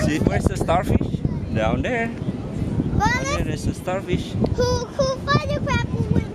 See, where's the starfish? Down there. Well, Down there, there's a starfish. who photographed with